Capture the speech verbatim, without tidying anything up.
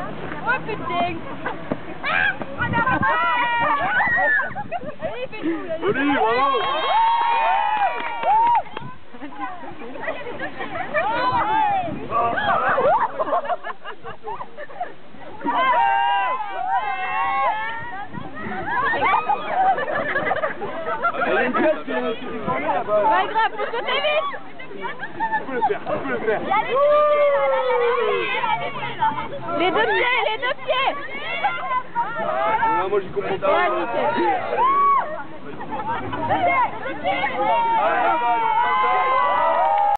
Oh putain. Allez, fais-nous, là. Oli, bravo. Pas grave, faut sauter vite. Tu peux le faire, tu peux le faire. Les deux pieds, les deux pieds. Ah, moi j'y comprends pas. Ouais, nickel. Allez,